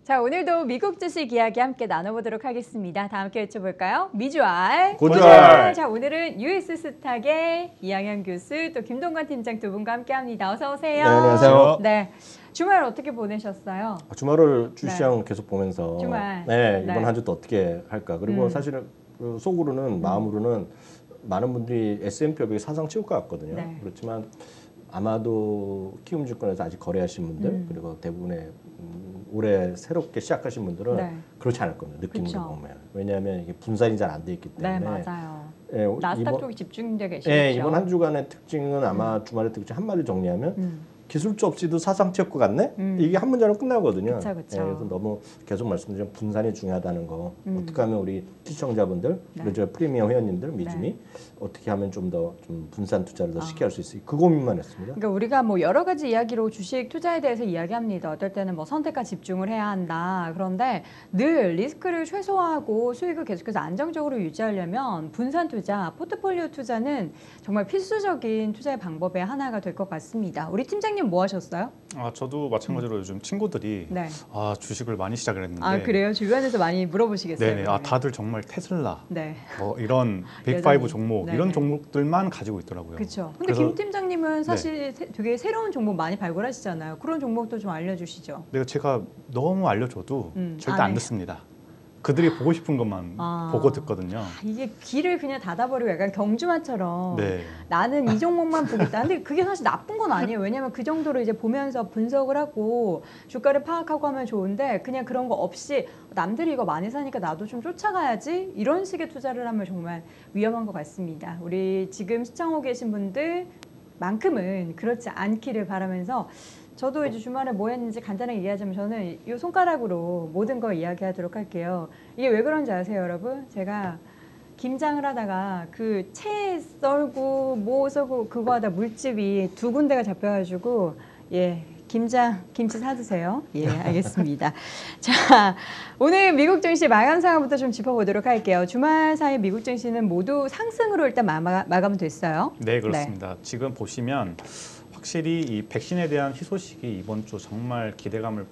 자, 오늘도 미국 주식 이야기 함께 나눠보도록 하겠습니다. 다 함께 외쳐볼까요? 미주알, 고주알. 자, 오늘은 US 스탁의 이항현 교수, 또 김동관 팀장 두 분과 함께합니다. 어서 오세요. 네, 안녕하세요. 네, 주말 어떻게 보내셨어요? 주말을 주시장 계속 보면서 주말. 네, 이번 네. 한 주도 어떻게 할까. 그리고 사실은 속으로는 마음으로는 많은 분들이 S&P 500이 사상 최고가 같거든요. 네. 그렇지만 아마도 키움증권에서 아직 거래하신 분들 그리고 대부분의 올해 새롭게 시작하신 분들은 네. 그렇지 않을 겁니다. 느낌으로 그쵸. 보면. 왜냐하면 이게 분산이 잘 안 돼 있기 네, 때문에. 맞아요. 예, 나스닥 쪽이 집중돼 계시죠? 예, 이번 한 주간의 특징은 아마 주말의 특징 한마디 정리하면 기술주 없이도 사상 최고 같네? 이게 한 문장으로 끝나거든요. 그쵸, 그쵸. 예, 그래서 너무 계속 말씀드린 분산이 중요하다는 거. 어떻게 하면 우리 시청자분들, 그리고 저 프리미엄 회원님들, 미주미 어떻게 하면 좀 더 좀 분산 투자를 더 쉽게 할 수 있을지 그 고민만 했습니다. 그러니까 우리가 뭐 여러 가지 이야기로 주식 투자에 대해서 이야기합니다. 어떨 때는 뭐 선택과 집중을 해야 한다. 그런데 늘 리스크를 최소화하고 수익을 계속해서 안정적으로 유지하려면 분산 투자, 포트폴리오 투자는 정말 필수적인 투자의 방법의 하나가 될 것 같습니다. 우리 팀장님 뭐 하셨어요? 저도 마찬가지로 요즘 친구들이 네. 주식을 많이 시작을 했는데 아, 그래요? 주변에서 많이 물어보시겠어요? 네네. 다들 정말 테슬라 네. 뭐 이런 여전히. 빅5 종목 네네. 이런 종목들만 가지고 있더라고요. 그렇죠. 근데 그래서 김 팀장님은 사실 되게 새로운 종목 많이 발굴하시잖아요. 그런 종목도 좀 알려주시죠. 내가 제가 너무 알려줘도 절대 안 안 해요. 듣습니다. 그들이 보고 싶은 것만 보고 듣거든요. 이게 귀를 그냥 닫아버리고 약간 경주마처럼 네. 나는 이 종목만 보겠다. 근데 그게 사실 나쁜 건 아니에요. 왜냐면 그 정도로 이제 보면서 분석을 하고 주가를 파악하고 하면 좋은데 그냥 그런 거 없이 남들이 이거 많이 사니까 나도 좀 쫓아가야지 이런 식의 투자를 하면 정말 위험한 것 같습니다. 우리 지금 시청하고 계신 분들만큼은 그렇지 않기를 바라면서 저도 이제 주말에 뭐 했는지 간단하게 얘기하자면 저는 이 손가락으로 모든 걸 이야기하도록 할게요. 이게 왜 그런지 아세요, 여러분? 제가 김장을 하다가 그 채 썰고 뭐 썰고 그거 하다 물집이 두 군데가 잡혀가지고 김치 사드세요. 예, 알겠습니다. 자, 오늘 미국 증시 마감 상황부터 좀 짚어보도록 할게요. 주말 사이 미국 증시는 모두 상승으로 일단 마감됐어요. 네, 그렇습니다. 지금 보시면 확실히 이 백신에 대한 희소식이 이번 주 정말 기대감을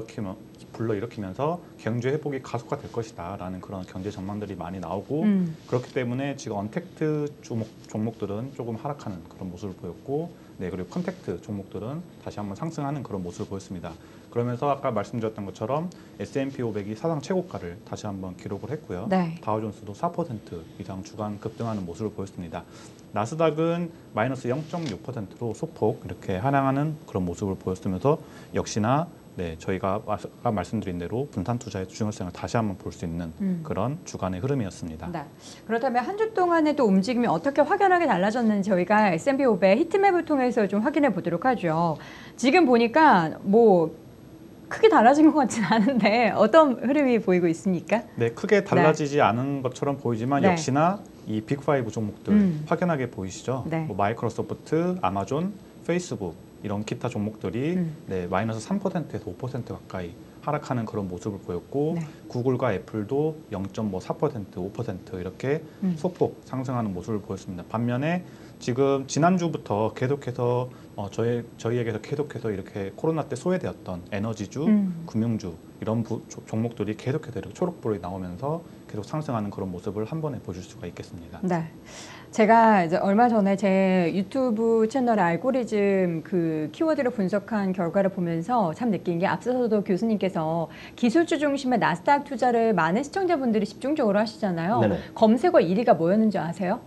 불러일으키면서 경제 회복이 가속화될 것이다라는 그런 경제 전망들이 많이 나오고 그렇기 때문에 지금 언택트 종목들은 조금 하락하는 그런 모습을 보였고 그리고 컨택트 종목들은 다시 한번 상승하는 그런 모습을 보였습니다. 그러면서 아까 말씀드렸던 것처럼 S&P 500이 사상 최고가를 다시 한번 기록을 했고요. 네. 다우존스도 4% 이상 주간 급등하는 모습을 보였습니다. 나스닥은 마이너스 0.6%로 소폭 이렇게 하락하는 그런 모습을 보였으면서 역시나 저희가 아까 말씀드린 대로 분산 투자의 중요성을 다시 한번 볼 수 있는 그런 주간의 흐름이었습니다. 네. 그렇다면 한 주 동안의 또 움직임이 어떻게 확연하게 달라졌는지 저희가 S&P 500 히트맵을 통해서 좀 확인해 보도록 하죠. 지금 보니까 뭐 크게 달라진 것 같지는 않은데 어떤 흐름이 보이고 있습니까? 네, 크게 달라지지 않은 것처럼 보이지만 역시나 이 빅5 종목들 확연하게 보이시죠? 네. 뭐 마이크로소프트, 아마존, 페이스북 이런 기타 종목들이 마이너스 3%에서 5% 가까이 하락하는 그런 모습을 보였고 구글과 애플도 0.4%, 5% 이렇게 소폭 상승하는 모습을 보였습니다. 반면에 지금 지난주부터 계속해서 저희에게서 계속해서 이렇게 코로나 때 소외되었던 에너지주, 금융주 이런 종목들이 계속해서 이렇게 초록불이 나오면서 계속 상승하는 그런 모습을 한 번에 보실 수가 있겠습니다. 네. 제가 이제 얼마 전에 제 유튜브 채널의 알고리즘 그 키워드를 분석한 결과를 보면서 참 느낀 게 앞서서도 교수님께서 기술주 중심의 나스닥 투자를 많은 시청자분들이 집중적으로 하시잖아요. 네네. 검색어 1위가 뭐였는지 아세요?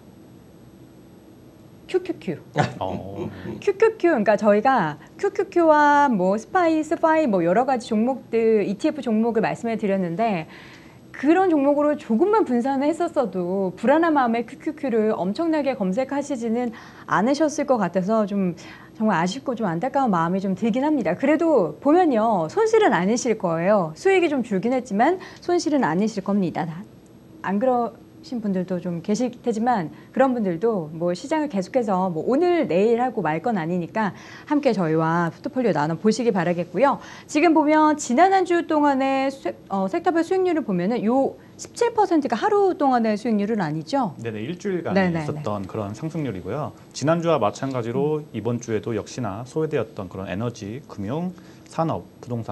QQQ. QQQ. 그러니까 저희가 QQQ와 뭐 스파이스, 파이 뭐 여러 가지 종목들, ETF 종목을 말씀해 드렸는데 그런 종목으로 조금만 분산을 했었어도 불안한 마음에 QQQ를 엄청나게 검색하시지는 않으셨을 것 같아서 좀 정말 아쉽고 좀 안타까운 마음이 좀 들긴 합니다. 그래도 보면요. 손실은 아니실 거예요. 수익이 좀 줄긴 했지만 손실은 아니실 겁니다. 안 그러신 분들도 좀 계실 테지만 그런 분들도 뭐 시장을 계속해서 뭐 오늘 내일 하고 말 건 아니니까 함께 저희와 포트폴리오 나눠 보시기 바라겠고요. 지금 보면 지난 한 주 동안의 섹터별 수익률을 보면은 요 17%가 하루 동안의 수익률은 아니죠? 네네, 일주일간 있었던 그런 상승률이고요. 지난주와 마찬가지로 이번 주에도 역시나 소외되었던 그런 에너지, 금융, 산업, 부동산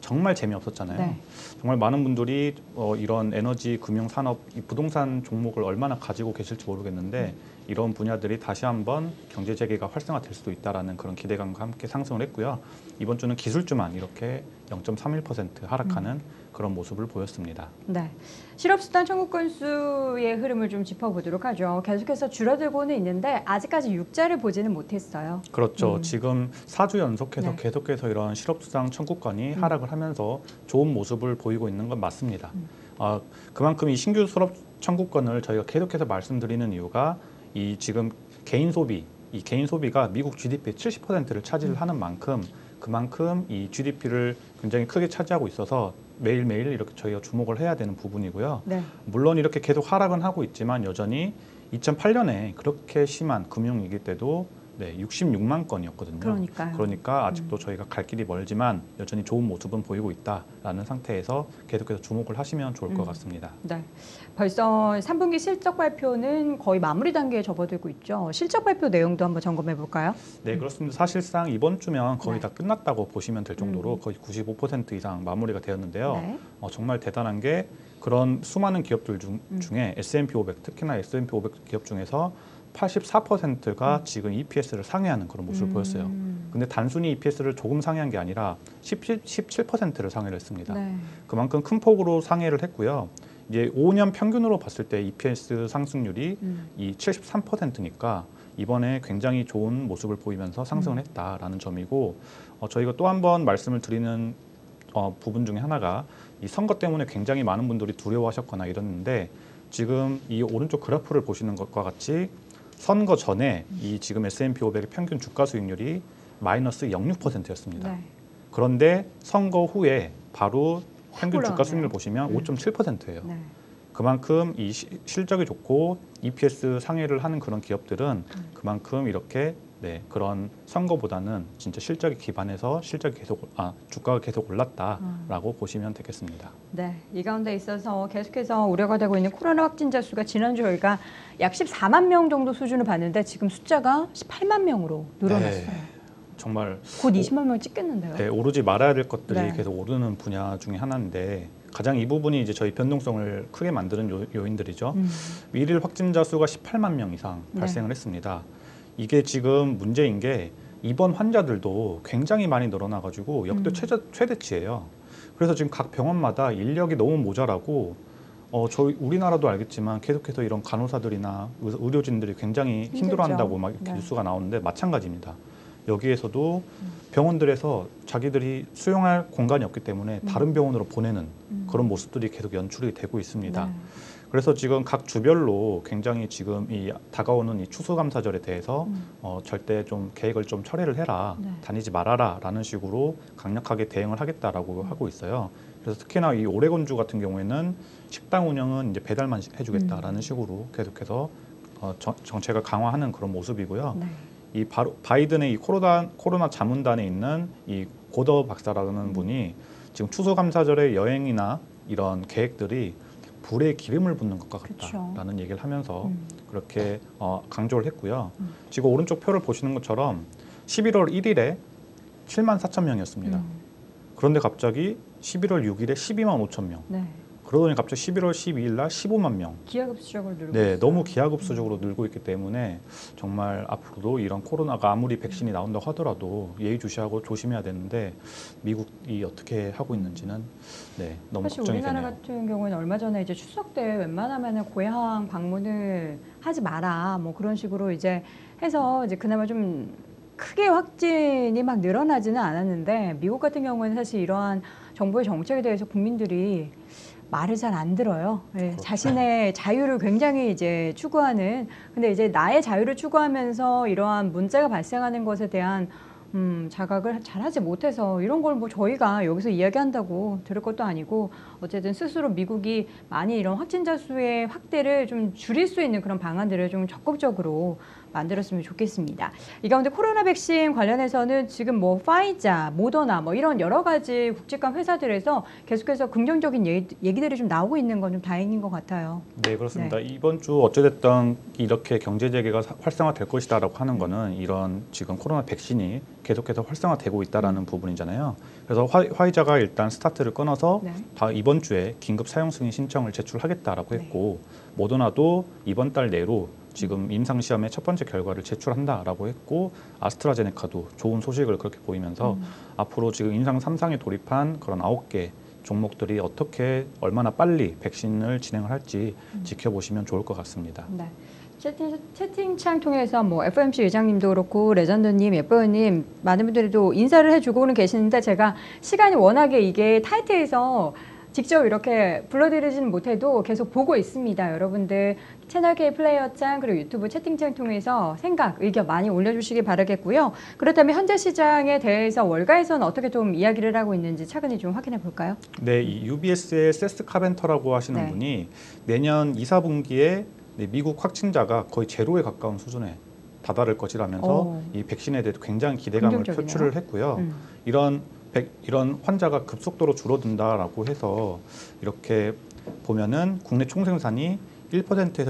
정말 재미없었잖아요. 네. 정말 많은 분들이 이런 에너지, 금융, 산업, 이 부동산 종목을 얼마나 가지고 계실지 모르겠는데 이런 분야들이 다시 한번 경제 재개가 활성화될 수도 있다라는 그런 기대감과 함께 상승을 했고요. 이번 주는 기술주만 이렇게 0.31% 하락하는 그런 모습을 보였습니다. 네. 실업수당 청구 건수의 흐름을 좀 짚어보도록 하죠. 계속해서 줄어들고는 있는데 아직까지 6자를 보지는 못했어요. 그렇죠. 지금 4주 연속해서 네. 계속해서 이런 실업수당 청구권이 하락을 하면서 좋은 모습을 보이고 있는 건 맞습니다. 그만큼 이 신규 실업 청구권을 저희가 계속해서 말씀드리는 이유가 이 지금 개인 소비, 이 개인 소비가 미국 GDP의 70%를 차지하는 만큼 그만큼 이 GDP를 굉장히 크게 차지하고 있어서 매일매일 이렇게 저희가 주목을 해야 되는 부분이고요. 네. 물론 이렇게 계속 하락은 하고 있지만 여전히 2008년에 그렇게 심한 금융위기 때도 66만 건이었거든요. 그러니까요. 그러니까 아직도 저희가 갈 길이 멀지만 여전히 좋은 모습은 보이고 있다라는 상태에서 계속해서 주목을 하시면 좋을 것 같습니다. 네. 벌써 3분기 실적 발표는 거의 마무리 단계에 접어들고 있죠. 실적 발표 내용도 한번 점검해 볼까요? 네, 그렇습니다. 사실상 이번 주면 거의 네. 다 끝났다고 보시면 될 정도로 거의 95% 이상 마무리가 되었는데요. 네. 정말 대단한 게 그런 수많은 기업들 중에 S&P 500, 특히나 S&P 500 기업 중에서 84%가 지금 EPS를 상회하는 그런 모습을 보였어요. 근데 단순히 EPS를 조금 상회한 게 아니라 17%를 상회를 했습니다. 네. 그만큼 큰 폭으로 상회를 했고요. 이제 5년 평균으로 봤을 때 EPS 상승률이 이 73%니까 이번에 굉장히 좋은 모습을 보이면서 상승을 했다라는 점이고 저희가 또 한 번 말씀을 드리는 부분 중에 하나가 이 선거 때문에 굉장히 많은 분들이 두려워하셨거나 이랬는데 지금 이 오른쪽 그래프를 보시는 것과 같이 선거 전에 이 지금 S&P 500의 평균 주가 수익률이 마이너스 0.6%였습니다. 네. 그런데 선거 후에 바로 평균 주가 올라가네요. 수익률 보시면 5.7%예요. 네. 그만큼 이 실적이 좋고 EPS 상회를 하는 그런 기업들은 그만큼 이렇게 그런 선거보다는 진짜 실적에 기반해서 주가가 계속 올랐다라고 보시면 되겠습니다. 네, 이 가운데 있어서 계속해서 우려가 되고 있는 코로나 확진자 수가 지난주 저희가 약 14만 명 정도 수준을 봤는데 지금 숫자가 18만 명으로 늘어났어요. 네, 정말 곧 20만 명 찍겠는데요. 네, 오르지 말아야 될 것들이 네. 계속 오르는 분야 중에 하나인데 가장 이 부분이 이제 저희 변동성을 크게 만드는 요인들이죠. 일일 확진자 수가 18만 명 이상 네. 발생을 했습니다. 이게 지금 문제인 게 입원 환자들도 굉장히 많이 늘어나가지고 역대 최대치예요. 그래서 지금 각 병원마다 인력이 너무 모자라고 저희 우리나라도 알겠지만 계속해서 이런 간호사들이나 의료진들이 굉장히 힘들어한다고 막 이렇게 네. 뉴스가 나오는데 마찬가지입니다. 여기에서도 병원들에서 자기들이 수용할 공간이 없기 때문에 다른 병원으로 보내는 그런 모습들이 계속 연출이 되고 있습니다. 네. 그래서 지금 각 주별로 굉장히 지금 이 다가오는 이 추수감사절에 대해서 절대 좀 계획을 좀 처리를 해라, 네. 다니지 말아라라는 식으로 강력하게 대응을 하겠다라고 하고 있어요. 그래서 특히나 이 오레곤주 같은 경우에는 식당 운영은 이제 배달만 해주겠다라는 식으로 계속해서 정책을 강화하는 그런 모습이고요. 네. 이 바이든의 이 코로나 자문단에 있는 이 고더 박사라는 분이 지금 추수감사절의 여행이나 이런 계획들이 불에 기름을 붓는 것과 같다라는 얘기를 하면서 그렇게 강조를 했고요. 지금 오른쪽 표를 보시는 것처럼 11월 1일에 7만 4천 명이었습니다. 그런데 갑자기 11월 6일에 12만 5천 명. 네. 그러더니 갑자기 11월 12일 날 15만 명. 기하급수적으로 늘고 네, 있어요. 너무 기하급수적으로 늘고 있기 때문에 정말 앞으로도 이런 코로나가 아무리 백신이 나온다고 하더라도 예의주시하고 조심해야 되는데 미국이 어떻게 하고 있는지는 너무 사실 걱정이 우리나라 되네요. 같은 경우에는 얼마 전에 이제 추석 때 웬만하면은 고향 방문을 하지 마라 뭐 그런 식으로 이제 해서 이제 그나마 좀 크게 확진이 막 늘어나지는 않았는데 미국 같은 경우에는 사실 이러한 정부의 정책에 대해서 국민들이 말을 잘 안 들어요. 네, 자신의 자유를 굉장히 이제 추구하는. 근데 이제 나의 자유를 추구하면서 이러한 문제가 발생하는 것에 대한 자각을 잘하지 못해서 이런 걸 뭐 저희가 여기서 이야기한다고 들을 것도 아니고 어쨌든 스스로 미국이 많이 이런 확진자 수의 확대를 좀 줄일 수 있는 그런 방안들을 좀 적극적으로 만들었으면 좋겠습니다. 이 가운데 코로나 백신 관련해서는 지금 뭐 파이자, 모더나 뭐 이런 여러 가지 국제관 회사들에서 계속해서 긍정적인 얘기들이 좀 나오고 있는 건 좀 다행인 것 같아요. 네, 그렇습니다. 이번 주 어찌됐든 이렇게 경제 재개가 활성화될 것이다라고 하는 거는 이런 지금 코로나 백신이 계속해서 활성화되고 있다라는 부분이잖아요. 그래서 화이자가 일단 스타트를 끊어서 이번 주에 긴급 사용 승인 신청을 제출하겠다라고 했고 모더나도 이번 달 내로 지금 임상 시험의 첫 번째 결과를 제출한다라고 했고 아스트라제네카도 좋은 소식을 그렇게 보이면서 앞으로 지금 임상 3상에 돌입한 그런 9개 종목들이 어떻게 얼마나 빨리 백신을 진행을 할지 지켜보시면 좋을 것 같습니다. 네. 채팅창 통해서 뭐 FOMC 의장님도 그렇고 레전드님, 예뻐요님 많은 분들이 또 인사를 해주고는 계시는데 제가 시간이 워낙에 이게 타이트해서 직접 이렇게 불러드리지는 못해도 계속 보고 있습니다. 여러분들 채널K 플레이어창 그리고 유튜브 채팅창 통해서 생각, 의견 많이 올려주시기 바라겠고요. 그렇다면 현재 시장에 대해서 월가에서는 어떻게 좀 이야기를 하고 있는지 차근히 좀 확인해 볼까요? 네, 이 UBS의 세스 카벤터라고 하시는 분이 내년 2, 4분기에 미국 확진자가 거의 제로에 가까운 수준에 다다를 것이라면서 이 백신에 대해 굉장히 기대감을 표출을 했고요. 이런 환자가 급속도로 줄어든다라고 해서 이렇게 보면은 국내 총생산이 1%에서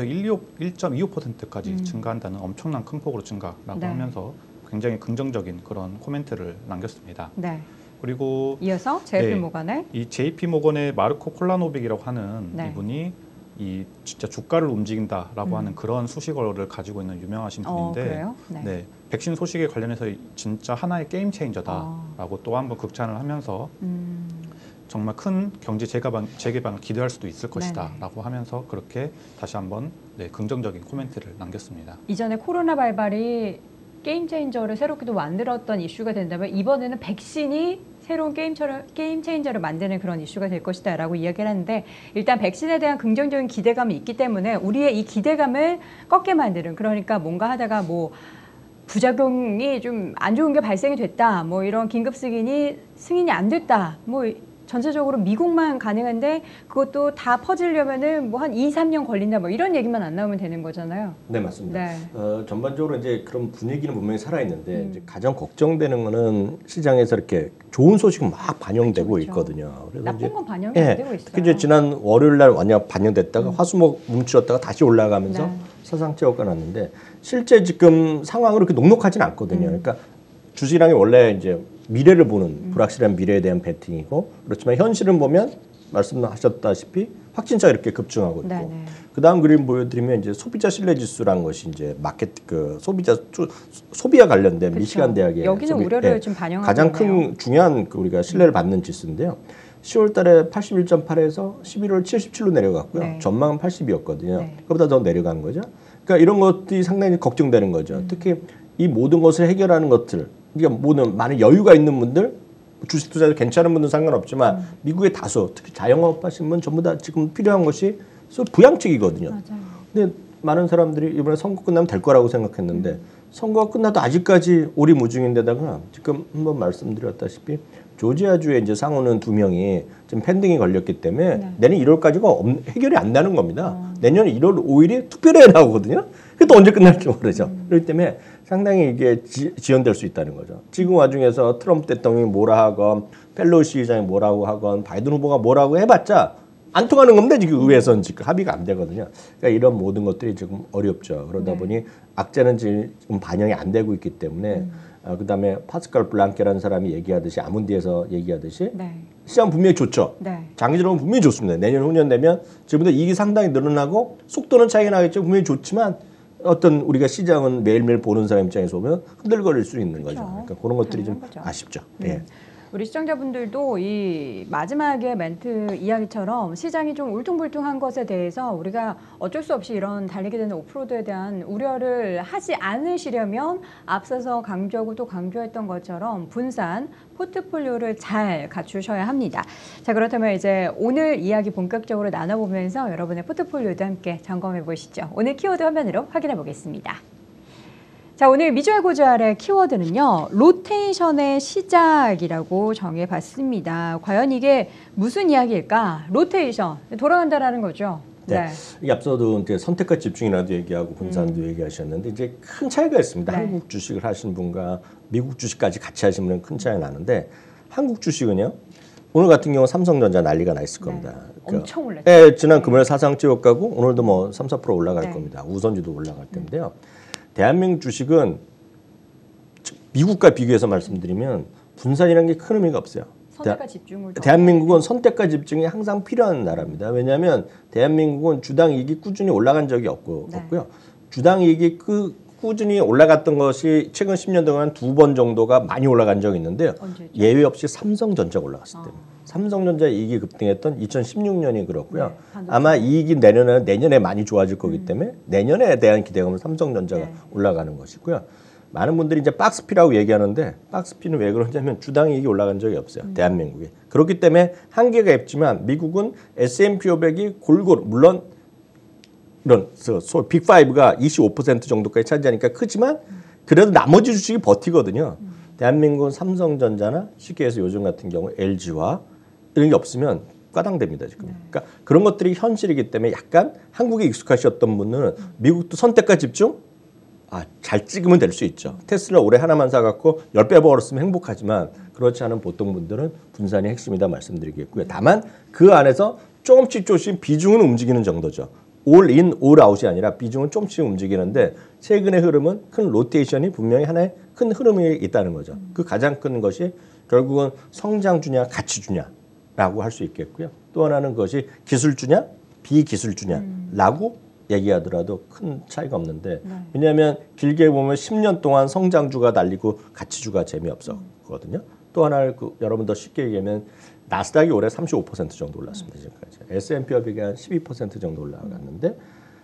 1.25%까지 증가한다는 엄청난 큰 폭으로 증가라고 하면서 굉장히 긍정적인 그런 코멘트를 남겼습니다. 네. 그리고 이어서 JP 모건의 이 JP 모건의 마르코 콜라노빅이라고 하는 이분이 이 진짜 주가를 움직인다라고 하는 그런 수식어를 가지고 있는 유명하신 분인데 네, 백신 소식에 관련해서 진짜 하나의 게임 체인저다라고 또 한번 극찬을 하면서 정말 큰 경제 재개방을 기대할 수도 있을 것이다라고 하면서 그렇게 다시 한번 긍정적인 코멘트를 남겼습니다. 이전에 코로나 발발이 게임 체인저를 새롭게도 만들었던 이슈가 된다면 이번에는 백신이 새로운 게임 체인저를 만드는 그런 이슈가 될 것이다 라고 이야기를 하는데 일단 백신에 대한 긍정적인 기대감이 있기 때문에 우리의 이 기대감을 꺾게 만드는 그러니까 뭔가 하다가 뭐 부작용이 좀 안 좋은 게 발생이 됐다 뭐 이런 긴급 승인이 안 됐다 뭐 전체적으로 미국만 가능한데 그것도 다 퍼지려면은 뭐 한 2, 3년 걸린다 뭐 이런 얘기만 안 나오면 되는 거잖아요. 네, 맞습니다. 전반적으로 이제 그런 분위기는 분명히 살아있는데 이제 가장 걱정되는 거는 시장에서 이렇게 좋은 소식은 막 반영되고 있거든요. 그래서 나쁜 건 반영이 안 되고 있어요. 특히 이제 지난 월요일 날 완전 반영됐다가 화수목 뭉쳤다가 다시 올라가면서 사상체가 났는데 실제 지금 상황은 그렇게 녹록하진 않거든요. 그러니까 주식이라는 게 원래 이제 미래를 보는 불확실한 미래에 대한 베팅이고 그렇지만 현실은 보면 말씀하셨다시피 확진자가 이렇게 급증하고 있고 그다음 그림 보여드리면 이제 소비자 신뢰 지수라는 것이 이제 마켓 그 소비와 관련된 미시간 대학의 여기는 우려를 좀 반영하고 가장 큰 중요한 그 우리가 신뢰를 받는 지수인데요. 10월달에 81.8에서 11월 77로 내려갔고요. 전망은 80이었거든요. 그보다 더 내려간 거죠. 그러니까 이런 것들이 상당히 걱정되는 거죠. 특히 이 모든 것을 해결하는 것들, 그러니까 모든 많은 여유가 있는 분들, 주식 투자도 괜찮은 분들 상관없지만 미국의 다수, 특히 자영업 하신 분 전부 다 지금 필요한 것이 부양책이거든요. 근데 많은 사람들이 이번에 선거 끝나면 될 거라고 생각했는데 선거가 끝나도 아직까지 오리무중인데다가 지금 한번 말씀드렸다시피 조지아주에 이제 상원은 2명이 지금 펜딩이 걸렸기 때문에 내년 1월까지가 해결이 안 되는 겁니다. 내년 1월 5일이 투표례에 나오거든요. 그게 또 언제 끝날지 모르죠. 그렇기 때문에 상당히 이게 지연될 수 있다는 거죠. 지금 와중에서 트럼프 대통령이 뭐라 하건 펠로시 의장이 뭐라고 하건 바이든 후보가 뭐라고 해봤자 안 통하는 건데 지금 의회에서는 지금 합의가 안 되거든요. 그러니까 이런 모든 것들이 지금 어렵죠. 그러다 보니 악재는 지금 반영이 안 되고 있기 때문에 그다음에 파스칼 블랑케라는 사람이 얘기하듯이 아문디에서 얘기하듯이 시장 분명히 좋죠. 장기적으로 분명히 좋습니다. 내년 후년 되면 지금부터 이익이 상당히 늘어나고 속도는 차이가 나겠죠. 분명히 좋지만 어떤 우리가 시장은 매일매일 보는 사람 입장에서 보면 흔들거릴 수 있는 거죠. 그러니까 그런 것들이 좀 아쉽죠. 우리 시청자분들도 이 마지막에 멘트 이야기처럼 시장이 좀 울퉁불퉁한 것에 대해서 우리가 어쩔 수 없이 이런 달리게 되는 오프로드에 대한 우려를 하지 않으시려면 앞서서 강조하고 또 강조했던 것처럼 분산, 포트폴리오를 잘 갖추셔야 합니다. 자, 그렇다면 이제 오늘 이야기 본격적으로 나눠보면서 여러분의 포트폴리오도 함께 점검해 보시죠. 오늘 키워드 화면으로 확인해 보겠습니다. 자, 오늘 미주알 고주알의 키워드는요, 로테이션의 시작이라고 정해봤습니다. 과연 이게 무슨 이야기일까? 로테이션, 돌아간다라는 거죠. 네. 이 앞서도 이제 선택과 집중이라도 얘기하고 분산도 얘기하셨는데 이제 큰 차이가 있습니다. 네. 한국 주식을 하시는 분과 미국 주식까지 같이 하시는 분은 큰 차이가 나는데 한국 주식은요. 오늘 같은 경우 삼성전자 난리가 나 있을 겁니다. 엄청 올랐죠. 네, 지난 금요일 사상 찍었가고 오늘도 뭐 3, 4% 올라갈 겁니다. 우선주도 올라갈 텐데요. 대한민국 주식은 미국과 비교해서 말씀드리면 분산이라는 게 큰 의미가 없어요. 선택과 집중을 대한민국은 선택과 집중이 항상 필요한 나라입니다. 왜냐하면 대한민국은 주당 이익이 꾸준히 올라간 적이 없고요. 주당 이익이 꾸준히 올라갔던 것이 최근 10년 동안 2번 정도가 많이 올라간 적이 있는데요. 언제죠? 예외 없이 삼성전자가 올라갔을 때입니다. 삼성전자 이익이 급등했던 2016년이 그렇고요. 아마 이익이 내년에 많이 좋아질 거기 때문에 내년에 대한 기대감은 삼성전자가 올라가는 것이고요. 많은 분들이 이제 박스피라고 얘기하는데 박스피는 왜 그러냐면 주당 이익이 올라간 적이 없어요. 대한민국에. 그렇기 때문에 한계가 있지만 미국은 S&P 500이 골고루 물론 이런 빅5가 25% 정도까지 차지하니까 크지만 그래도 나머지 주식이 버티거든요. 대한민국은 삼성전자나 쉽게 해서 요즘 같은 경우 LG와 이런 게 없으면 과당됩니다 지금. 그러니까 그런 것들이 현실이기 때문에 약간 한국에 익숙하셨던 분들은 미국도 선택과 집중 잘 찍으면 될 수 있죠. 테슬라 올해 하나만 사갖고 10배 벌었으면 행복하지만 그렇지 않은 보통 분들은 분산이 핵심이다 말씀드리겠고요. 다만 그 안에서 조금씩 비중은 움직이는 정도죠. 올 인, 올 아웃이 아니라 비중은 조금씩 움직이는데 최근의 흐름은 큰 로테이션이 분명히 하나의 큰 흐름이 있다는 거죠. 그 가장 큰 것이 결국은 성장주냐 가치주냐라고 할 수 있겠고요. 또 하나는 그것이 기술주냐 비기술주냐라고 얘기하더라도 큰 차이가 없는데 왜냐하면 길게 보면 10년 동안 성장주가 달리고 가치주가 재미없었거든요. 또 하나를 여러분들 쉽게 얘기하면 나스닥이 올해 35% 정도 올랐습니다. 지금까지. S&P 500이 한 12% 정도 올라갔는데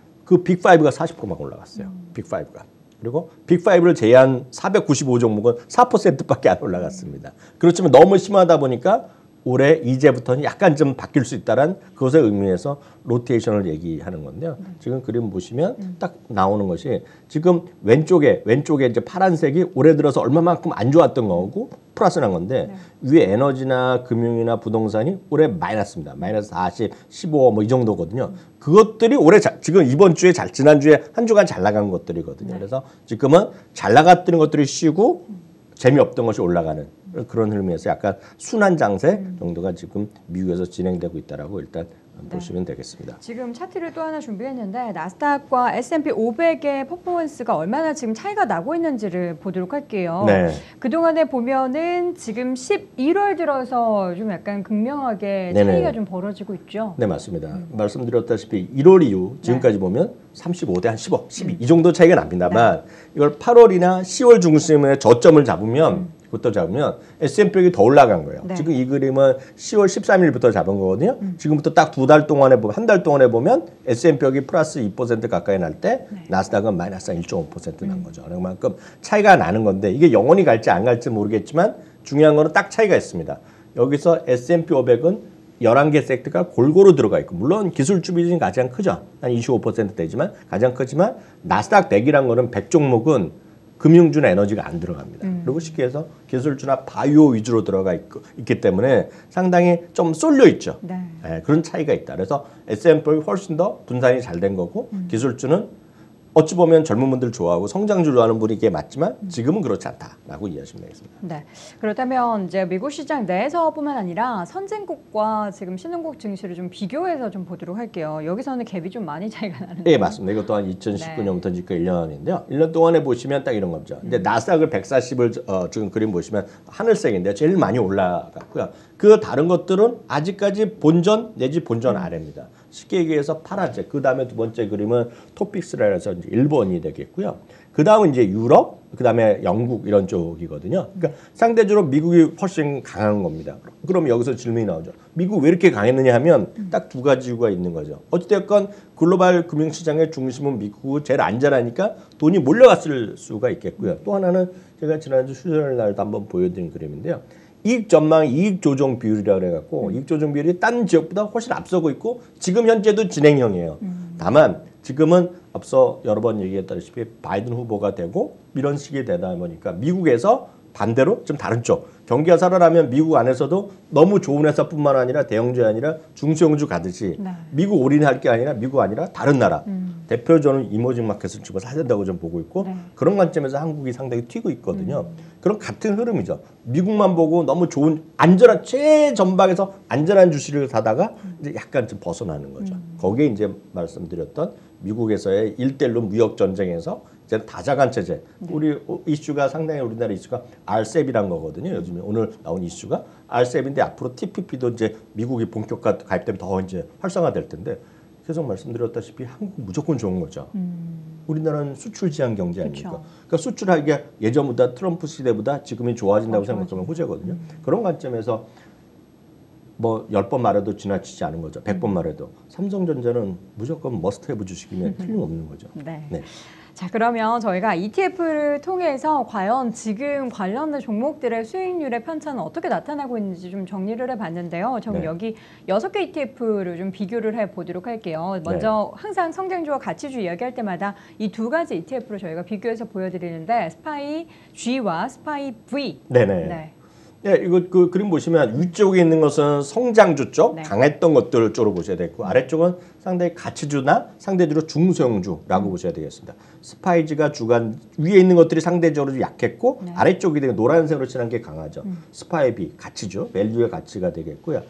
그 빅5가 40%막 올라갔어요. 빅5가. 그리고 빅5를 제외한 495 종목은 4%밖에 안 올라갔습니다. 그렇지만 너무 심하다 보니까 올해 이제부터는 약간 좀 바뀔 수 있다는 그것의 의미에서 로테이션을 얘기하는 건데요. 지금 그림 보시면 딱 나오는 것이 지금 왼쪽에 이제 파란색이 올해 들어서 얼마만큼 안 좋았던 거고 플러스 난 건데 위에 에너지나 금융이나 부동산이 올해 마이너스입니다. 마이너스 40, 15 뭐 이 정도거든요. 그것들이 올해 지금 이번 주에 지난주에 한 주간 잘 나간 것들이거든요. 그래서 지금은 잘 나갔던 것들이 쉬고 재미없던 것이 올라가는 그런 흐름에서 약간 순환 장세 정도가 지금 미국에서 진행되고 있다라고 일단 보시면 되겠습니다. 지금 차트를 또 하나 준비했는데 나스닥과 S&P 500의 퍼포먼스가 얼마나 지금 차이가 나고 있는지를 보도록 할게요. 그동안에 보면은 지금 11월 들어서 좀 약간 극명하게 차이가 좀 벌어지고 있죠. 네, 맞습니다. 말씀드렸다시피 1월 이후 지금까지 보면 35대 한 15, 12 이 정도 차이가 납니다만 이걸 8월이나 10월 중심에 저점을 잡으면 부터 잡으면 S&P가 더 올라간 거예요. 지금 이 그림은 10월 13일부터 잡은 거거든요. 지금부터 딱 두 달 동안에 보면 한 달 동안에 보면 S&P가 플러스 2% 가까이 날 때 나스닥은 마이너스 1.5% 난 거죠. 그만큼 차이가 나는 건데 이게 영원히 갈지 안 갈지 모르겠지만 중요한 거는 딱 차이가 있습니다. 여기서 S&P 500은 11개 섹터가 골고루 들어가 있고 물론 기술주 비중이 가장 크죠. 한 25% 되지만 가장 크지만 나스닥 100이란 거는 100 종목은 금융주나 에너지가 안 들어갑니다. 그리고 쉽게 해서 기술주나 바이오 위주로 들어가 있기 때문에 상당히 좀 쏠려 있죠. 그런 차이가 있다. 그래서 S&P가 훨씬 더 분산이 잘 된 거고 기술주는 어찌 보면 젊은 분들 좋아하고 성장주 좋아하는 분이 이게 맞지만 지금은 그렇지 않다라고 이해하시면 되겠습니다. 네. 그렇다면 이제 미국 시장 내에서뿐만 아니라 선진국과 지금 신흥국 증시를 좀 비교해서 좀 보도록 할게요. 여기서는 갭이 좀 많이 차이가 나는데. 네, 맞습니다. 이것 또한 2019년부터 지금 1년인데요. 1년 동안에 보시면 딱 이런 거죠. 근데 나스닥을 140을 지금 그림 보시면 하늘색인데요. 제일 많이 올라갔고요. 그 다른 것들은 아직까지 본전 내지 본전 아래입니다. 쉽게 얘기해서 파란색. 그 다음에 두 번째 그림은 토픽스라 해서 이제 일본이 되겠고요. 그 다음은 이제 유럽, 그 다음에 영국 이런 쪽이거든요. 그러니까 상대적으로 미국이 훨씬 강한 겁니다. 그럼 여기서 질문이 나오죠. 미국 왜 이렇게 강했느냐 하면 딱 두 가지 이유가 있는 거죠. 어찌됐건 글로벌 금융시장의 중심은 미국이 제일 안전하니까 돈이 몰려갔을 수가 있겠고요. 또 하나는 제가 지난주 수요일 날도 한번 보여드린 그림인데요. 이익 전망, 이익 조정 비율이라고 해갖고 이익 조정 비율이 딴 지역보다 훨씬 앞서고 있고 지금 현재도 진행형이에요. 다만 지금은 앞서 여러 번 얘기했다시피 바이든 후보가 되고 이런 식이 되다 보니까 미국에서 반대로 좀 다른 쪽. 경기가 살아나면 미국 안에서도 너무 좋은 회사뿐만 아니라 대형주가 아니라 중소형주 가듯이 네. 미국 올인할 게 아니라 미국 아니라 다른 나라. 대표적으로 이머징 마켓을 집어 사야 된다고 좀 보고 있고 네. 그런 관점에서 한국이 상당히 튀고 있거든요. 그런 같은 흐름이죠. 미국만 보고 너무 좋은 안전한 최전방에서 안전한 주식을 사다가 이제 약간 좀 벗어나는 거죠. 거기에 이제 말씀드렸던 미국에서의 1대1로 무역 전쟁에서 이제 다자간 체제. 우리 이슈가 상당히 우리나라 이슈가 RCEP이란 거거든요. 요즘에 오늘 나온 이슈가 RCEP인데 앞으로 TPP도 이제 미국이 본격화 가입되면 더 이제 활성화될 텐데 계속 말씀드렸다시피 한국 무조건 좋은 거죠. 우리나라는 수출 지향 경제 아닙니까? 그렇죠. 그러니까 수출하기가 예전보다 트럼프 시대보다 지금이 좋아진다고 생각하면 호재거든요. 그런 관점에서 뭐 10번 말해도 지나치지 않은 거죠. 100번 말해도 삼성전자는 무조건 머스트헤브 주식이면 틀림없는 거죠. 네. 네. 자, 그러면 저희가 ETF를 통해서 과연 지금 관련된 종목들의 수익률의 편차는 어떻게 나타나고 있는지 좀 정리를 해봤는데요. 저는 네. 여기 6개 ETF를 좀 비교를 해보도록 할게요. 먼저 항상 성장주와 가치주 이야기할 때마다 이 두 가지 ETF를 저희가 비교해서 보여드리는데 스파이 G와 스파이 V. 네네. 네. 네, 이거 그 그림 보시면 위쪽에 있는 것은 성장주 쪽 네. 강했던 것들 쪽으로 보셔야 되고 아래쪽은 상당히 가치주나 상대적으로 중소형주라고 보셔야 되겠습니다. 스파이즈가 주간 위에 있는 것들이 상대적으로 약했고 네. 아래쪽이 되게 노란색으로 칠한 게 강하죠. 스파이비 가치주, 밸류의 가치가 되겠고요.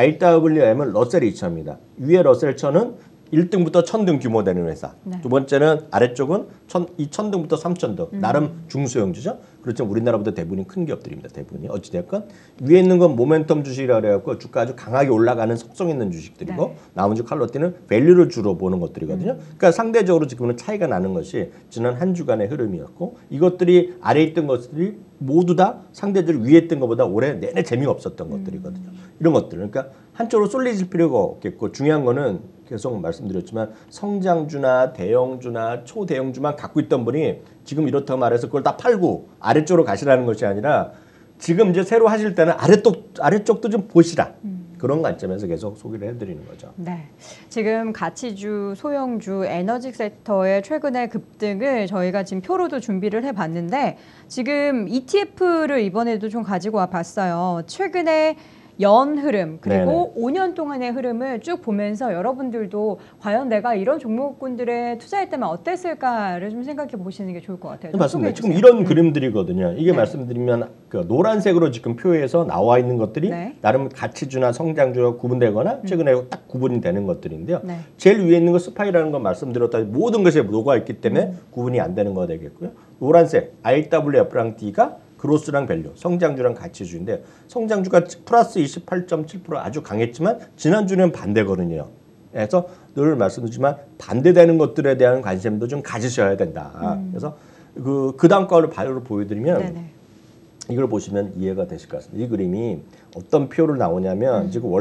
IWM은 러셀 2000입니다. 위에 러셀 1000은 1등부터 1000등 규모 되는 회사. 네. 두 번째는 아래쪽은 1000등부터 3000등. 나름 중소형주죠. 그렇지만 우리나라보다 대부분이 큰 기업들입니다. 대부분이. 어찌됐건 위에 있는 건 모멘텀 주식이라고 해갖고 주가 아주 강하게 올라가는 속성 있는 주식들이고 네. 나머지 칼로티는 밸류를 주로 보는 것들이거든요. 그러니까 상대적으로 지금은 차이가 나는 것이 지난 한 주간의 흐름이었고 이것들이 아래에 있던 것들이 모두 다 상대적으로 위에 있던 것보다 올해 내내 재미가 없었던 것들이거든요. 이런 것들. 그러니까 한쪽으로 쏠리질 필요가 없겠고 중요한 거는 계속 말씀드렸지만 성장주나 대형주나 초대형주만 갖고 있던 분이 지금 이렇다고 말해서 그걸 다 팔고 아래쪽으로 가시라는 것이 아니라 지금 이제 새로 하실 때는 아래쪽도 좀 보시라. 그런 관점에서 계속 소개를 해드리는 거죠. 네, 지금 가치주, 소형주, 에너지 섹터의 최근의 급등을 저희가 지금 표로도 준비를 해봤는데 지금 ETF를 이번에도 좀 가지고 와봤어요. 최근에 연 흐름 그리고 5년 동안의 흐름을 쭉 보면서 여러분들도 과연 내가 이런 종목군들에 투자할 때만 어땠을까를 좀 생각해 보시는 게 좋을 것 같아요. 맞습니다. 지금 이런 그림들이거든요. 이게 말씀드리면 그 노란색으로 지금 표에서 나와 있는 것들이 네. 나름 가치주나 성장주가 구분되거나 최근에 딱 구분이 되는 것들인데요. 네. 제일 위에 있는 거 스파이라는 건 말씀드렸다시피 모든 것에 녹아 있기 때문에 구분이 안 되는 거가 되겠고요. 노란색 IWF랑 D가 그로스랑 밸류, 성장주랑 가치주인데 성장주가 플러스 28.7% 아주 강했지만 지난주는 반대거든요. 그래서 늘 말씀드리지만 반대되는 것들에 대한 관심도 좀 가지셔야 된다. 그래서 그 다음 거를 바로 보여드리면 네네. 이걸 보시면 이해가 되실 것 같습니다. 이 그림이 어떤 표로 나오냐면 지금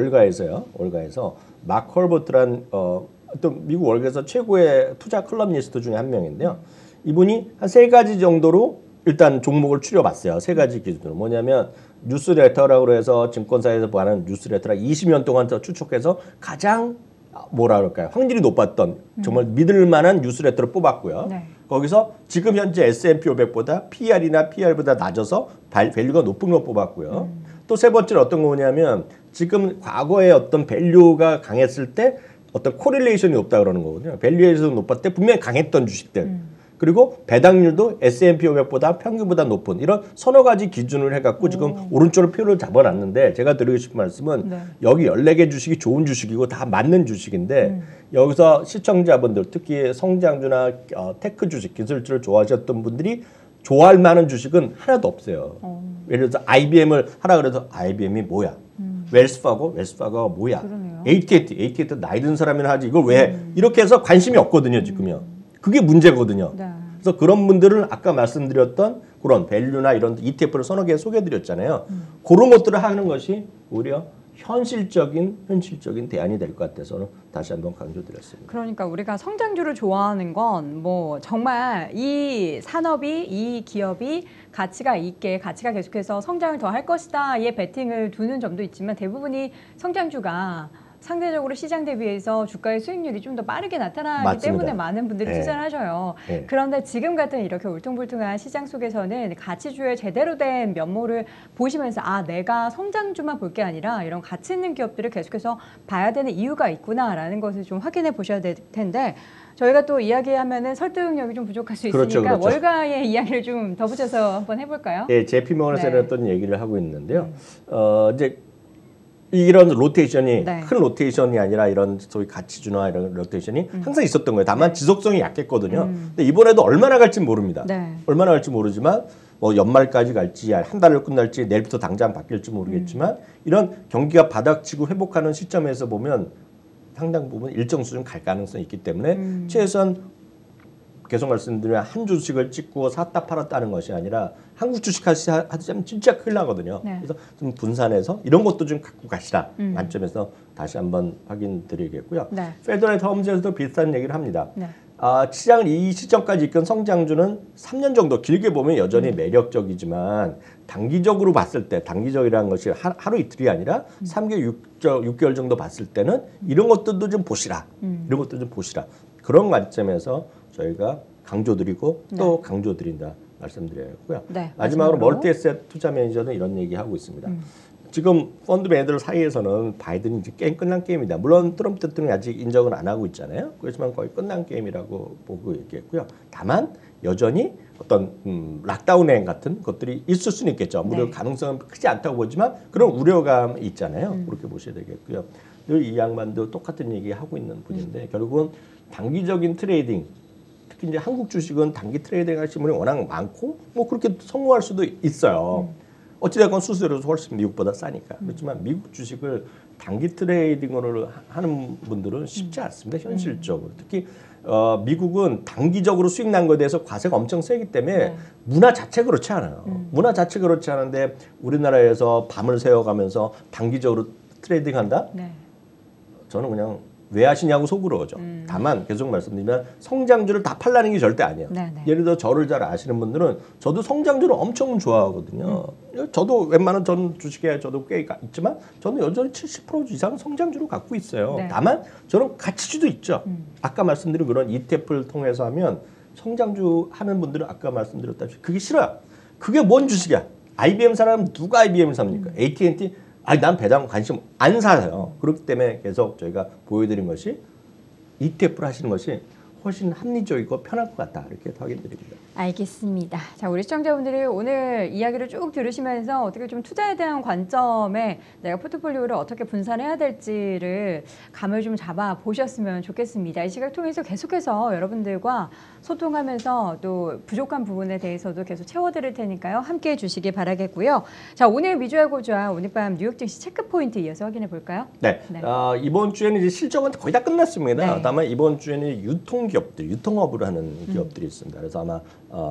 월가에서 마크 헐버트란 어떤 미국 월가에서 최고의 투자 컬럼니스트 중에 한 명인데요. 이분이 한 3가지 정도로 일단 종목을 추려봤어요. 3가지 기준으로. 뭐냐면 뉴스레터라고 해서 증권사에서 하는 뉴스레터라 20년 동안 더 추측해서 가장 뭐라 그럴까요? 확률이 높았던 정말 믿을 만한 뉴스레터를 뽑았고요. 네. 거기서 지금 현재 S&P 500보다 PR이나 PR보다 낮아서 밸류가 높은 걸 뽑았고요. 또 세 번째는 어떤 거냐면 지금 과거에 어떤 밸류가 강했을 때 어떤 코릴레이션이 높다 그러는 거거든요. 밸류에서 높았을 때 분명히 강했던 주식들. 그리고 배당률도 S&P 500보다 평균보다 높은 이런 서너 가지 기준을 해갖고 지금 오른쪽으로 표를 잡아놨는데 제가 드리고 싶은 말씀은 네. 여기 14개 주식이 좋은 주식이고 다 맞는 주식인데 여기서 시청자분들 특히 성장주나 테크 주식, 기술주를 좋아하셨던 분들이 좋아할 만한 주식은 하나도 없어요. 예를 들어서 IBM을 하라 그래서 IBM이 뭐야? 웰스파고가 뭐야? 그러네요. AT&T 나이 든 사람이나 하지 이걸 왜 이렇게 해서 관심이 없거든요 지금요. 그게 문제거든요. 네. 그래서 그런 분들은 아까 말씀드렸던 그런 밸류나 이런 ETF를 서너 개 소개해드렸잖아요. 그런 것들을 하는 것이 오히려 현실적인 대안이 될 것 같아서 다시 한번 강조드렸습니다. 그러니까 우리가 성장주를 좋아하는 건 뭐 정말 이 산업이 이 기업이 가치가 있게 가치가 계속해서 성장을 더 할 것이다의 베팅을 두는 점도 있지만 대부분이 성장주가 상대적으로 시장 대비해서 주가의 수익률이 좀 더 빠르게 나타나기 맞습니다. 때문에 많은 분들이 네. 투자를 하셔요. 네. 그런데 지금 같은 이렇게 울퉁불퉁한 시장 속에서는 가치주의 제대로 된 면모를 보시면서 아, 내가 성장주만 볼 게 아니라 이런 가치 있는 기업들을 계속해서 봐야 되는 이유가 있구나라는 것을 좀 확인해 보셔야 될 텐데 저희가 또 이야기하면은 설득력이 좀 부족할 수 있으니까 그렇죠. 월가의 이야기를 좀 덧붙여서 한번 해볼까요? 예, JP모건에서 네. 했던 얘기를 하고 있는데요. 이제 이런 로테이션이 네. 큰 로테이션이 아니라 이런 소위 가치주나 이런 로테이션이 항상 있었던 거예요. 다만 지속성이 약했거든요. 근데 이번에도 얼마나 갈지 모릅니다. 네. 얼마나 갈지 모르지만 뭐 연말까지 갈지 한 달을 끝날지 내일부터 당장 바뀔지 모르겠지만 이런 경기가 바닥치고 회복하는 시점에서 보면 상당 부분 일정 수준 갈 가능성이 있기 때문에 최소한 계속 말씀드리면 한 주식을 찍고 샀다 팔았다는 것이 아니라 한국 주식 하시면 진짜 큰일 나거든요. 네. 그래서 좀 분산해서 이런 것도 좀 갖고 가시라 관점에서 다시 한번 확인 드리겠고요. 네. 페더럴 홈즈에서도 비슷한 얘기를 합니다. 네. 시장을 이 시점까지 이끈 성장주는 3년 정도 길게 보면 여전히 매력적이지만 단기적으로 봤을 때 단기적이라는 것이 하루 이틀이 아니라 3개월, 6개월 정도 봤을 때는 이런 것들도 좀 보시라. 이런 것도 좀 보시라. 그런 관점에서 저희가 강조드리고 또 강조드린다 말씀드려야겠고요. 네, 마지막으로 마지막으로. 멀티에셋 투자 매니저는 이런 얘기하고 있습니다. 지금 펀드 매니저들 사이에서는 바이든이 이제 게임 끝난 게임이다. 물론 트럼프 대통령이 아직 인정은 안 하고 있잖아요. 그렇지만 거의 끝난 게임이라고 보고 있겠고요. 다만 여전히 어떤 락다운행 같은 것들이 있을 수는 있겠죠. 물론 네. 가능성은 크지 않다고 보지만 그런 우려감이 있잖아요. 그렇게 보셔야 되겠고요. 늘 이 양반도 똑같은 얘기 하고 있는 분인데 결국은 단기적인 트레이딩 특히 이제 한국 주식은 단기 트레이딩 하시는 분이 워낙 많고 뭐 그렇게 성공할 수도 있어요. 어찌됐건 수수료도 훨씬 미국보다 싸니까. 그렇지만 미국 주식을 단기 트레이딩으로 하는 분들은 쉽지 않습니다. 현실적으로. 특히 미국은 단기적으로 수익 난 거에 대해서 과세가 엄청 세기 때문에 문화 자체 그렇지 않아요. 문화 자체 그렇지 않은데 우리나라에서 밤을 새워가면서 단기적으로 트레이딩한다? 네. 저는 그냥 왜 하시냐고 속으로 오죠. 다만 계속 말씀드리면 성장주를 다 팔라는 게 절대 아니에요. 네네. 예를 들어 저를 잘 아시는 분들은 저도 성장주를 엄청 좋아하거든요. 저도 웬만한 전 주식에 저도 꽤 있지만 저는 여전히 70% 이상 성장주를 갖고 있어요. 네. 다만 저는 가치주도 있죠. 아까 말씀드린 그런 ETF를 통해서 하면 성장주 하는 분들은 아까 말씀드렸다시피 그게 싫어요. 그게 뭔 주식이야. IBM 사람 누가 IBM을 삽니까? AT&T 아니 난 배당 관심 안 사요. 그렇기 때문에 계속 저희가 보여드린 것이 ETF를 하시는 것이 훨씬 합리적이고 편할 것 같다 이렇게 확인드립니다. 알겠습니다. 자, 우리 시청자분들이 오늘 이야기를 쭉 들으시면서 어떻게 좀 투자에 대한 관점에 내가 포트폴리오를 어떻게 분산해야 될지를 감을 좀 잡아 보셨으면 좋겠습니다. 이 시간을 통해서 계속해서 여러분들과 소통하면서 또 부족한 부분에 대해서도 계속 채워드릴 테니까요. 함께해 주시기 바라겠고요. 자, 오늘 미주알 고주알 오늘 밤 뉴욕 증시 체크 포인트 이어서 확인해 볼까요? 네. 네. 이번 주에는 이제 실적은 거의 다 끝났습니다. 네. 다만 이번 주에는 유통기업들, 유통업을 하는 기업들이 있습니다. 그래서 아마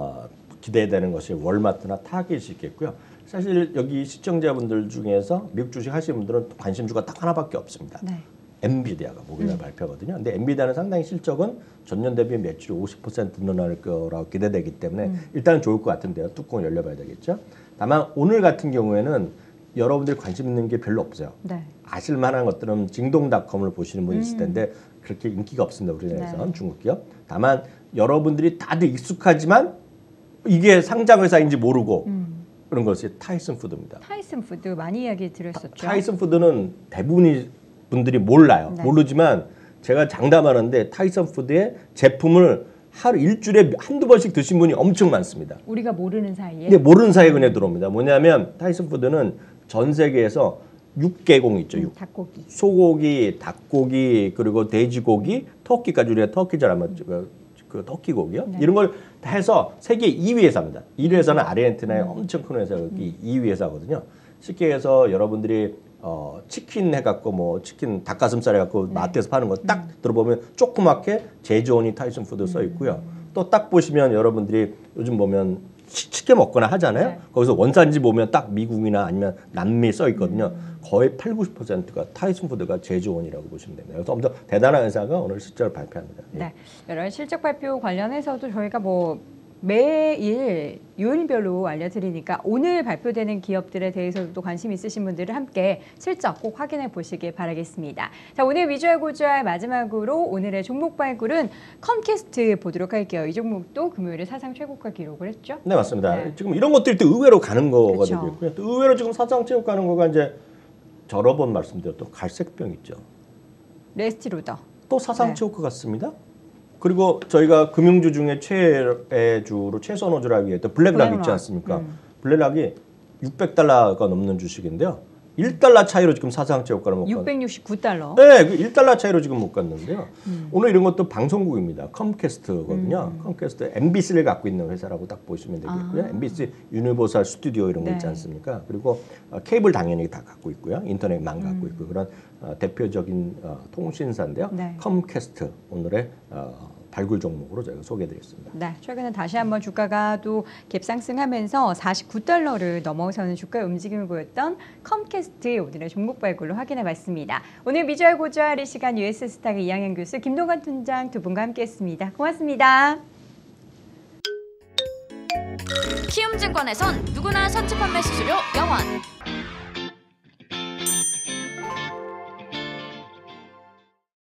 기대되는 것이 월마트나 타겟이 있겠고요. 사실 여기 시청자분들 중에서 미국 주식 하시는 분들은 관심주가 딱 하나밖에 없습니다. 네. 엔비디아가 목요일 발표거든요. 근데 엔비디아는 상당히 실적은 전년 대비 매출이 50% 늘어날 거라고 기대되기 때문에 일단은 좋을 것 같은데요. 뚜껑을 열려봐야 되겠죠. 다만 오늘 같은 경우에는 여러분들이 관심 있는 게 별로 없어요. 네. 아실 만한 것들은 징동닷컴을 보시는 분이 있을 텐데 그렇게 인기가 없습니다. 우리나라에서는 네. 중국 기업. 다만 여러분들이 다들 익숙하지만 이게 상장 회사인지 모르고 그런 것이 타이슨 푸드입니다. 타이슨 푸드 많이 이야기 드렸었죠. 타이슨 푸드는 대부분이 분들이 몰라요. 네. 모르지만 제가 장담하는데 타이슨 푸드의 제품을 하루 일주일에 한두 번씩 드신 분이 엄청 많습니다. 우리가 모르는 사이에. 근데 모르는 사이에 그냥 들어옵니다. 뭐냐면 타이슨 푸드는 전 세계에서 육개공 있죠. 닭고기. 소고기, 닭고기, 그리고 돼지고기, 터키까지 우리가 터키 잘 아마 그 터키고기요. 네. 이런 걸 다 해서 세계 2위 회사입니다. 1위 회사는 아르헨티나의 엄청 큰 회사, 2위 회사거든요. 쉽게 해서 여러분들이 치킨 해갖고 뭐 치킨 닭가슴살 해갖고 마트에서 파는 거 딱 들어보면 조그맣게 제조원이 타이슨 푸드 써 있고요. 또 딱 보시면 여러분들이 요즘 보면 치킨 먹거나 하잖아요. 네. 거기서 원산지 보면 딱 미국이나 아니면 남미 써 있거든요. 거의 80~90%가 타이슨 푸드가 제조원이라고 보시면 됩니다. 그래서 엄청 대단한 회사가 오늘 실적을 발표합니다. 예. 네, 여러 실적 발표 관련해서도 저희가 뭐 매일 요일별로 알려드리니까 오늘 발표되는 기업들에 대해서도 관심 있으신 분들은 함께 실적 꼭 확인해 보시길 바라겠습니다. 자, 오늘 위주알 고주알 마지막으로 오늘의 종목 발굴은 컴캐스트 보도록 할게요. 이 종목도 금요일에 사상 최고가 기록을 했죠? 네, 맞습니다. 네. 지금 이런 것들이 또 의외로 가는 거거든요. 그렇죠. 또 의외로 지금 사상 최고 가는 거가 이제 여러 번 말씀드렸던 갈색병 있죠. 레스티로더. 또 사상 네. 최고가 같습니다. 그리고 저희가 금융주 중에 최애 주로 최선호주라고 했던 블랙락 있지 않습니까? 블랙락이 600달러가 넘는 주식인데요. 1달러 차이로 지금 사상 최고가를 못 갔는데 669달러. 네, 그 1달러 차이로 지금 못 갔는데요. 오늘 이런 것도 방송국입니다. 컴캐스트거든요. 컴캐스트 MBC를 갖고 있는 회사라고 딱 보시면 되겠고요. MBC 유니버설 스튜디오 이런 거 있지 않습니까? 그리고 케이블 당연히 다 갖고 있고요. 인터넷만 갖고 있고 그런 대표적인 통신사인데요. 네. 컴캐스트 오늘의 발굴 종목으로 저희가 소개해드렸습니다. 네, 최근에 다시 한번 주가가 또 갭상승하면서 49달러를 넘어서는 주가 움직임을 보였던 컴캐스트 오늘의 종목 발굴로 확인해봤습니다. 오늘 미주알 고주알 이 시간 US스탁의 이양현 교수, 김동관 팀장 두 분과 함께했습니다. 고맙습니다. 키움증권에선 누구나 선취 판매 수수료 0원,